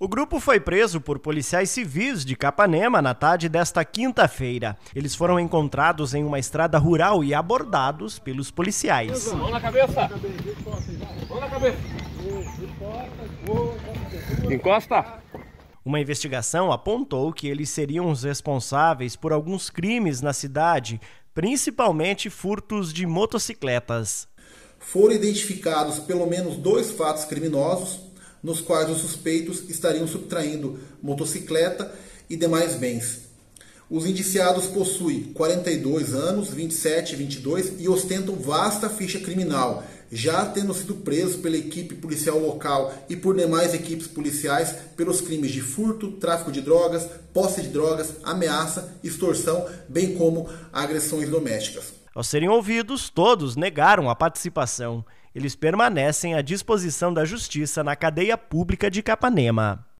O grupo foi preso por policiais civis de Capanema na tarde desta quinta-feira. Eles foram encontrados em uma estrada rural e abordados pelos policiais. Mão na cabeça! Mão na cabeça! Encosta! Uma investigação apontou que eles seriam os responsáveis por alguns crimes na cidade, principalmente furtos de motocicletas. Foram identificados pelo menos 2 fatos criminosos, nos quais os suspeitos estariam subtraindo motocicleta e demais bens. Os indiciados possuem 42 anos, 27 e 22 e ostentam vasta ficha criminal, já tendo sido presos pela equipe policial local e por demais equipes policiais pelos crimes de furto, tráfico de drogas, posse de drogas, ameaça, extorsão, bem como agressões domésticas. Ao serem ouvidos, todos negaram a participação. Eles permanecem à disposição da Justiça na cadeia pública de Capanema.